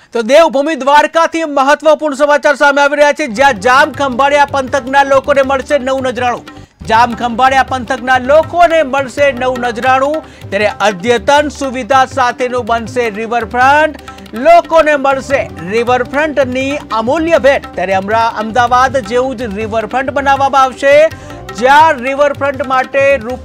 તો દેવભૂમિ દ્વારકાથી મહત્વપૂર્ણ સમાચાર સામે આવી રહ્યા છે, જ્યાં જામ ખંભાળિયા પંથકના લોકોને મળશે નવું નજરાણું। જામ ખંભાળિયા પંથકના લોકોને મળશે નવું નજરાણું, ત્યારે અદ્યતન સુવિધા સાથેનું બનશે રિવરફ્રન્ટ। લોકોને મળશે રિવરફ્રન્ટની અમૂલ્ય ભેટ। ત્યારે અમદાવાદ જેવું જ રિવરફ્રન્ટ બનાવવામાં આવશે, જ્યાં રિવરફ્રન્ટ માટે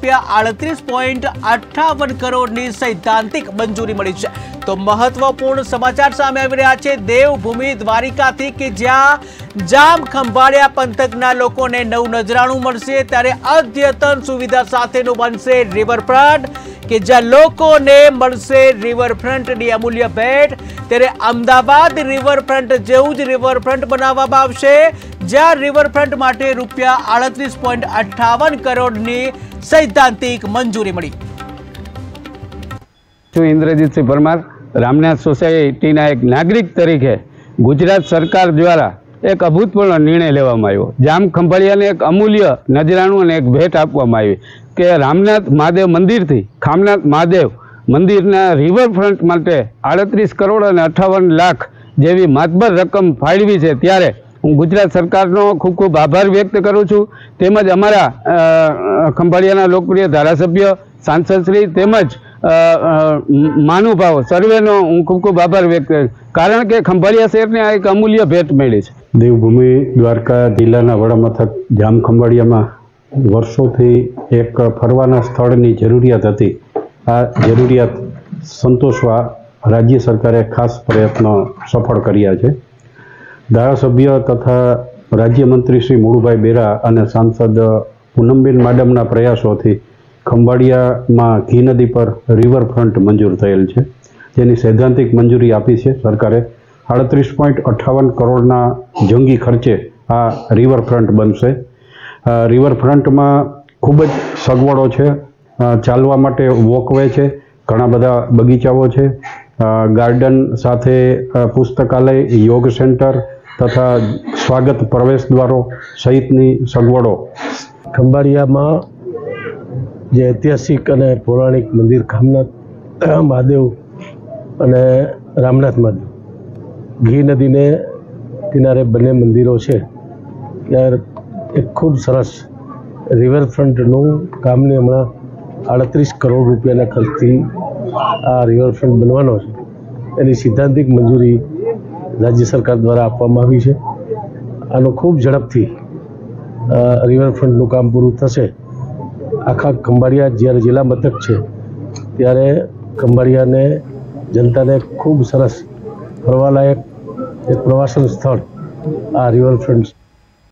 ₹38.58 કરોડની સૈદ્ધાંતિક મંજૂરી મળી છે। तो महत्वपूर्ण समाचार सामे आवी रह्या छे देवभूमि द्वारिकाथी के ज्यां जाम खंभाळिया पंथकना लोकोने नव नજરાણું મળશે, ત્યારે અદ્યતન સુવિધા સાથેનું બનશે રિવરફ્રન્ટ કે જ્યાં લોકોને મળશે રિવરફ્રન્ટની અમૂલ્ય ભેટ। ત્યારે અમદાવાદ રિવરફ્રન્ટ જેવું જ રિવરફ્રન્ટ બનાવવામાં આવશે, જ્યાં રિવરફ્રન્ટ માટે ₹38.58 કરોડની સૈદ્ધાંતિક મંજૂરી મળી। છું ઇન્દ્રજીતસિંહ પરમાર, રામનાથ સોસાયટીના એક નાગરિક તરીકે ગુજરાત સરકાર દ્વારા એક અભૂતપૂર્વ નિર્ણય લેવામાં આવ્યો। જામ ખંભાળિયાને એક અમૂલ્ય નજરાણું અને એક ભેટ આપવામાં આવી કે રામનાથ મહાદેવ મંદિરથી ખામનાથ મહાદેવ મંદિરના રિવરફ્રન્ટ માટે 38 કરોડ અને 58 લાખ જેવી માતબર રકમ ફાળવી છે। ત્યારે હું ગુજરાત સરકારનો ખૂબ ખૂબ આભાર વ્યક્ત કરું છું, તેમજ અમારા ખંભાળિયાના લોકપ્રિય ધારાસભ્ય સાંસદશ્રી તેમજ महानुभाव सर्वेनो हूँ खूब खूब आभार व्यक्त करूँ, कारण के खंभाळिया शहर ने आ एक अमूल्य भेट मिली है। देवभूमि द्वारका जिल्लाना वडामथक जाम खंभाळिया में वर्षोथी एक फरवाना स्थळनी जरूरियात हती। आ जरूरियात संतोषवा राज्य सरकारे खास प्रयत्न सफल कर्या छे। धारासभ्य तथा राज्यमंत्री श्री मुळुभाई बेरा अने सांसद पूनमबेन माडमना प्रयासोथी खंभाळिया में घी नदी पर रिवरफ्रंट मंजूर थयेल छे, जेनी सैद्धांतिक मंजूरी आपी छे सरकारे। 38.58 करोड़ना जंगी खर्चे आ रिवरफ्रंट बनशे। रिवरफ्रंट में खूब ज सगवड़ो छे, चालवा माटे वॉकवे छे, घणा बधा बगीचाओ छे, गार्डन साथे पुस्तकालय, योग सेंटर तथा स्वागत प्रवेश द्वारो सहितनी सगवड़ो। खंभाळिया में जे ऐतिहासिक अने पौराणिक मंदिर खामनाथ महादेव अने रामनाथ महादेव घी नदी ने किनारे बने मंदिरों है, त्यार एक खूब सरस रिवरफ्रंटનું કામને હમણાં 38 કરોડ રૂપિયાના ખર્ચથી આ રિવરફ્રન્ટ બનવાનો છે, એની સિદ્ધાંતિક મંજૂરી રાજ્ય સરકાર દ્વારા આપવામાં આવી છે। આનો ખૂબ ઝડપથી રિવરફ્રન્ટનું કામ પૂરું થશે। आखा खंभाळिया જ્યારે જિલ્લા મથક છે ત્યારે ખંભાળિયાને જનતાને ખૂબ સરસ ફરવાલાયક એક પ્રવાસન સ્થળ આ રિવરફ્રન્ટ